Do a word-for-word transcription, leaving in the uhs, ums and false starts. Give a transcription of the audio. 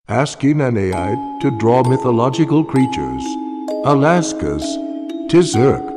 asking an A I to draw mythological creatures. Alaska's TIZHERUK.